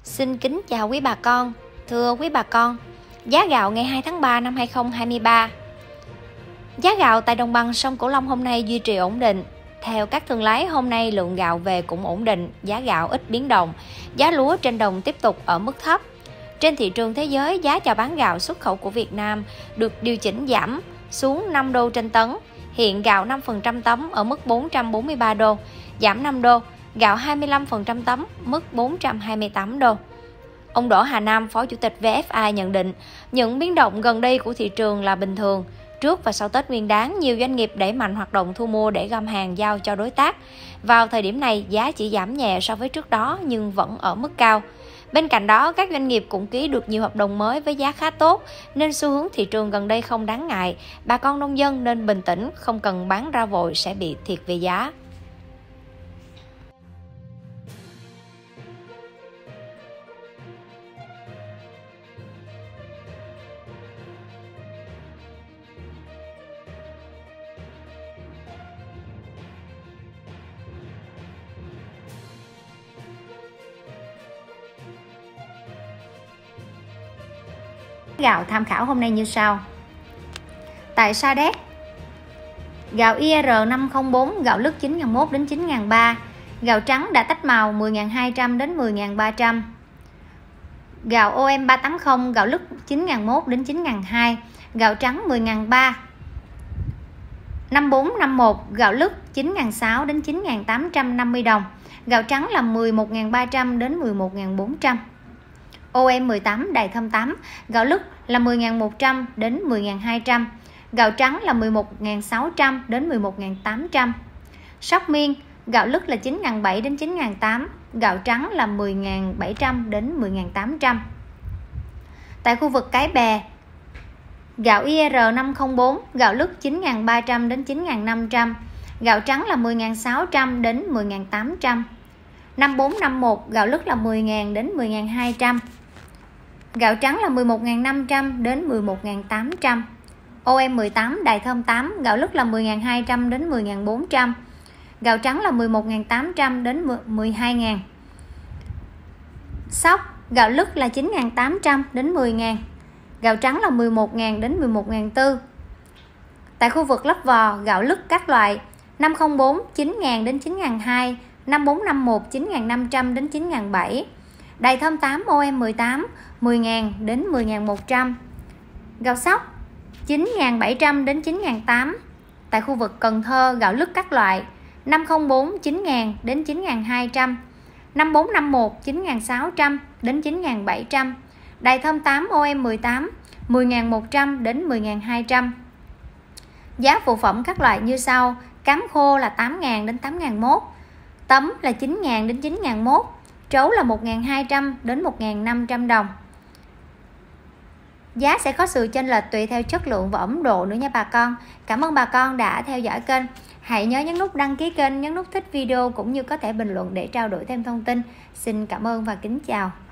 Xin kính chào quý bà con. Thưa quý bà con, giá gạo ngày 2 tháng 3 năm 2023. Giá gạo tại đồng bằng sông Cửu Long hôm nay duy trì ổn định. Theo các thương lái, hôm nay lượng gạo về cũng ổn định, giá gạo ít biến động, giá lúa trên đồng tiếp tục ở mức thấp. Trên thị trường thế giới, giá chào bán gạo xuất khẩu của Việt Nam được điều chỉnh giảm xuống 5 đô trên tấn. Hiện gạo 5% tấm ở mức 443 đô, giảm 5 đô. Gạo 25% tấm mức 428 đô. Ông Đỗ Hà Nam, Phó Chủ tịch VFA nhận định, những biến động gần đây của thị trường là bình thường. Trước và sau Tết Nguyên đán, nhiều doanh nghiệp đẩy mạnh hoạt động thu mua để găm hàng giao cho đối tác. Vào thời điểm này, giá chỉ giảm nhẹ so với trước đó nhưng vẫn ở mức cao. Bên cạnh đó, các doanh nghiệp cũng ký được nhiều hợp đồng mới với giá khá tốt, nên xu hướng thị trường gần đây không đáng ngại. Bà con nông dân nên bình tĩnh, không cần bán ra vội sẽ bị thiệt về giá. Gạo tham khảo hôm nay như sau. Tại Sa Đéc, gạo IR504 gạo lứt 9.001 đến 9.300, gạo trắng đã tách màu 10.200 đến 10.300. Gạo OM380 gạo lứt 9.001 đến 9.200, gạo trắng 10.300. 5451 gạo lứt 9.600 đến 9.850 đồng, gạo trắng là 11.300 đến 11.400. OM18 Đài Thơm 8 gạo lứt là 10.100 đến 10.200, gạo trắng là 11.600 đến 11.800. Sóc Miên gạo lứt là 9.700 đến 9.800, gạo trắng là 10.700 đến 10.800. Tại khu vực Cái Bè, gạo IR504 gạo lứt 9.300 đến 9.500, gạo trắng là 10.600 đến 10.800. 5451 gạo lứt là 10.000 đến 10.200, gạo trắng là 11.500 đến 11.800. OM18 Đài Thơm 8 gạo lứt là 10.200 đến 10.400, gạo trắng là 11.800 đến 12.000. Sóc gạo lứt là 9.800 đến 10.000, gạo trắng là 11.000 đến 11.400. Tại khu vực Lấp Vò, gạo lứt các loại 504 9.000 đến 9.200, 5451 9.500 đến 9.700. Đài Thơm 8 OM18 10.000 đến 10.100. Gạo Sóc 9.700 đến 9.800. Tại khu vực Cần Thơ, gạo lứt các loại 504 9.000 đến 9.200, 5451 9.600 đến 9.700. Đài Thơm 8 OM18 10.100 đến 10.200. Giá phụ phẩm các loại như sau: cám khô là 8.000 đến 8.001, tấm là 9.000 đến 9.001, trấu là 1.200 đến 1.500 đồng. Giá sẽ có sự chênh lệch tùy theo chất lượng và ẩm độ nữa nha bà con. Cảm ơn bà con đã theo dõi kênh. Hãy nhớ nhấn nút đăng ký kênh, nhấn nút thích video cũng như có thể bình luận để trao đổi thêm thông tin. Xin cảm ơn và kính chào.